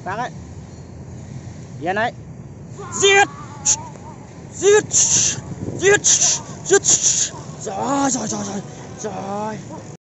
Bác ấy. Yên đấy. Giết. Giết. Giết. Giết. Rồi rồi rồi rồi. Rồi.